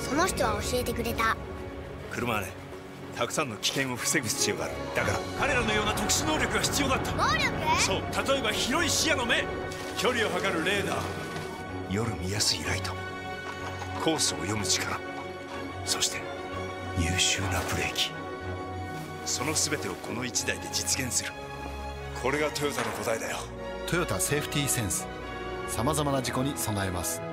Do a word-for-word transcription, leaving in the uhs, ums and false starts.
その人は教えてくれた。 車はね、たくさんの危険を防ぐ必要がある。だから彼らのような特殊能力が必要だった。 能力？ そう、例えば広い視野の目、距離を測るレーダー、夜見やすいライト、コースを読む力、そして優秀なブレーキ。その全てをこのいちだいで実現する。これがトヨタの答えだよ。 トヨタセーフティーセンス。さまざまな事故に備えます。